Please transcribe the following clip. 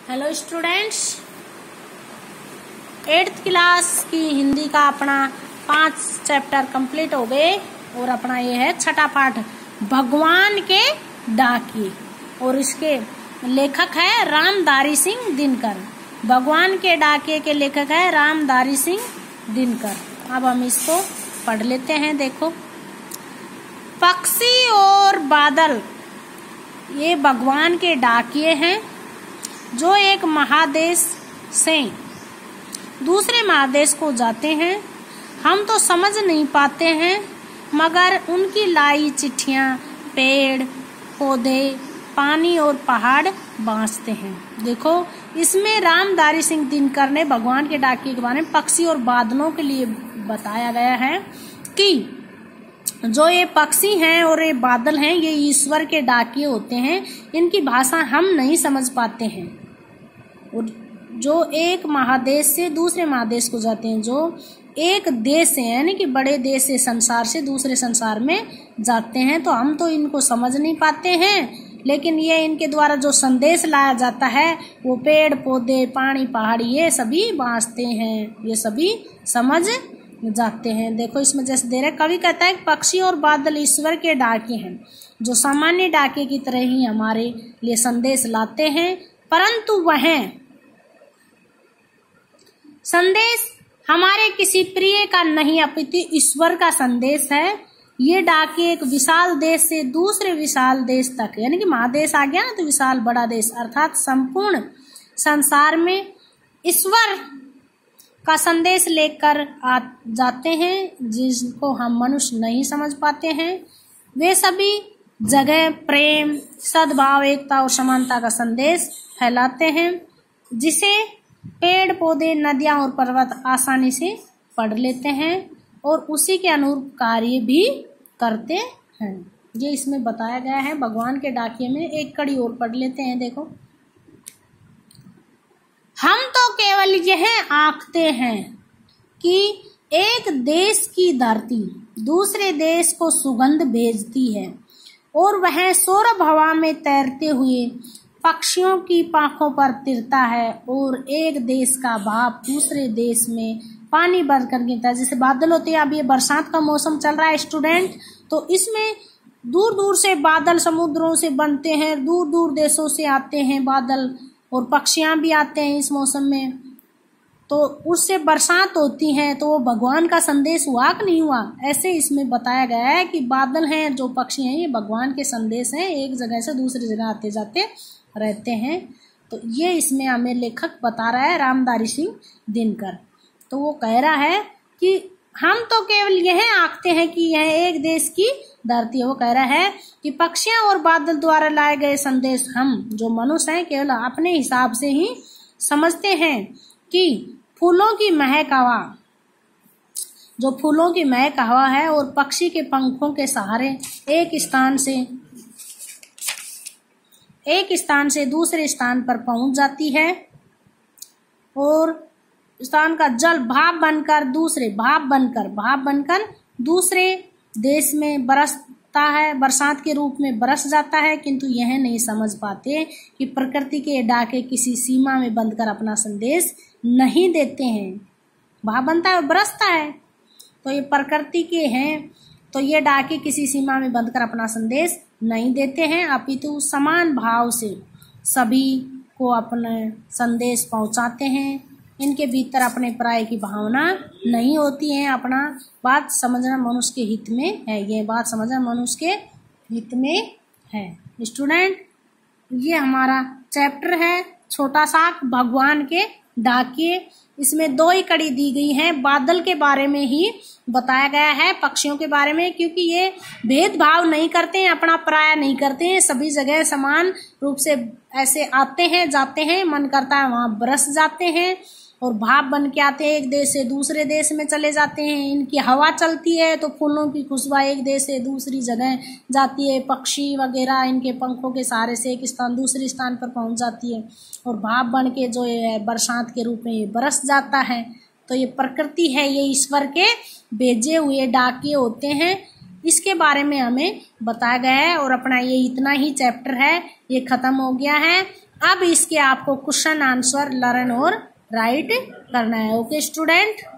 Hello students, 8th class की हिंदी का अपना 5 चैप्टर कंप्लीट हो गए और अपना ये है छठा पाठ भगवान के डाकिए और इसके लेखक है रामधारी सिंह दिनकर। भगवान के डाकिए के लेखक है रामधारी सिंह दिनकर। अब हम इसको पढ़ लेते हैं। देखो, पक्षी और बादल ये भगवान के डाकिए हैं जो एक महादेश से दूसरे महादेश को जाते हैं। हम तो समझ नहीं पाते हैं, मगर उनकी लाई चिट्ठियां पेड़ पौधे पानी और पहाड़ बांसते हैं। देखो, इसमें रामधारी सिंह दिनकर ने भगवान के डाकिए के बारे में पक्षी और बादलों के लिए बताया गया है कि जो ये पक्षी हैं और ये बादल हैं, ये ईश्वर के डाकिए होते हैं। इनकी भाषा हम नहीं समझ पाते हैं और जो एक महादेश से दूसरे महादेश को जाते हैं, जो एक देश से यानी कि बड़े देश से संसार से दूसरे संसार में जाते हैं, तो हम तो इनको समझ नहीं पाते हैं। लेकिन ये इनके द्वारा जो संदेश लाया जाता है वो पेड़ पौधे पानी पहाड़ी ये सभी बांसते हैं, ये सभी समझ जाते हैं। देखो, इसमें जैसे दे रहे, कवि कहता है पक्षी और बादल ईश्वर के डाके हैं जो सामान्य डाके की तरह ही हमारे लिए संदेश लाते हैं, परंतु वह संदेश हमारे किसी प्रिय का नहीं अपितु ईश्वर का संदेश है। ये डाके एक विशाल देश से दूसरे विशाल देश तक, यानी कि महादेश आ गया ना तो विशाल बड़ा देश अर्थात संपूर्ण संसार में ईश्वर का संदेश लेकर आ जाते हैं, जिनको हम मनुष्य नहीं समझ पाते हैं। वे सभी जगह प्रेम सद्भाव एकता और समानता का संदेश फैलाते हैं, जिसे पेड़ पौधे नदियां और पर्वत आसानी से पढ़ लेते हैं और उसी के अनुरूप कार्य भी करते हैं। ये इसमें बताया गया है भगवान के डाकिए में। एक कड़ी और पढ़ लेते हैं। देखो, हम तो केवल यह आंकते हैं कि एक देश की धरती दूसरे देश को सुगंध भेजती है और वह सौरभ हवा में तैरते हुए पक्षियों की पांखों पर तिरता है और एक देश का भाप दूसरे देश में पानी भर कर गिरता है। जैसे बादल होते हैं, अब ये बरसात का मौसम चल रहा है स्टूडेंट, तो इसमें दूर दूर से बादल समुद्रों से बनते हैं, दूर दूर देशों से आते हैं बादल और पक्षियां भी आते हैं इस मौसम में, तो उससे बरसात होती है। तो वो भगवान का संदेश हुआ कि नहीं हुआ, ऐसे इसमें बताया गया है कि बादल हैं जो पक्षी हैं ये भगवान के संदेश हैं, एक जगह से दूसरी जगह आते जाते रहते हैं। तो ये इसमें हमें लेखक बता रहा है रामधारी सिंह दिनकर। तो वो कह रहा है कि हम तो केवल यह आंकते हैं कि यह एक देश की धरती है। वो कह रहा है कि पक्षियां और बादल द्वारा लाए गए संदेश हम जो मनुष्य हैं केवल अपने हिसाब से ही समझते हैं कि फूलों की महक हवा, जो फूलों की महक हवा है और पक्षी के पंखों के सहारे एक स्थान से दूसरे स्थान पर पहुंच जाती है और स्थान का जल भाप बनकर दूसरे देश में बरसता है, बरसात के रूप में बरस जाता है। किंतु यह नहीं समझ पाते कि प्रकृति के डाके किसी सीमा में बंधकर अपना संदेश नहीं देते हैं। भाप बनता है और बरसता है, तो ये प्रकृति के हैं, तो ये डाके किसी सीमा में बंधकर अपना संदेश नहीं देते हैं, अपितु समान भाव से सभी को अपना संदेश पहुंचाते हैं। इनके भीतर अपने पराये की भावना नहीं होती है। अपना बात समझना मनुष्य के हित में है, ये बात समझना मनुष्य के हित में है। स्टूडेंट, ये हमारा चैप्टर है छोटा सा भगवान के डाकिए। इसमें 2 ही कड़ी दी गई है। बादल के बारे में ही बताया गया है, पक्षियों के बारे में, क्योंकि ये भेदभाव नहीं करते हैं, अपना पराया नहीं करते हैं, सभी जगह समान रूप से ऐसे आते हैं जाते हैं, मन करता है वहां बरस जाते हैं और भाप बन के आते हैं, एक देश से दूसरे देश में चले जाते हैं। इनकी हवा चलती है तो फूलों की खुशबू एक देश से दूसरी जगह जाती है, पक्षी वगैरह इनके पंखों के सहारे से एक स्थान दूसरे स्थान पर पहुंच जाती है और भाप बन के जो है बरसात के रूप में ये बरस जाता है। तो ये प्रकृति है, ये ईश्वर के भेजे हुए डाके होते हैं। इसके बारे में हमें बताया गया है और अपना ये इतना ही चैप्टर है, ये खत्म हो गया है। अब इसके आपको क्वेश्चन आंसर लर्न और राइट करना है। Okay student.